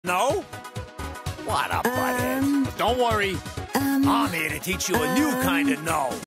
No? What a butthead. But don't worry. I'm here to teach you a new kind of no.